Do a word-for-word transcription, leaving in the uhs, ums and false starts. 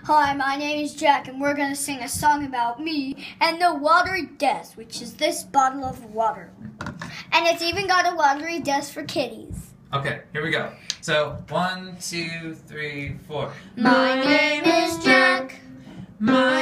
Hi, my name is Jack, and we're going to sing a song about me and the watery desk, which is this bottle of water. And it's even got a watery desk for kitties. Okay, here we go. So, one, two, three, four. My name is Jack. My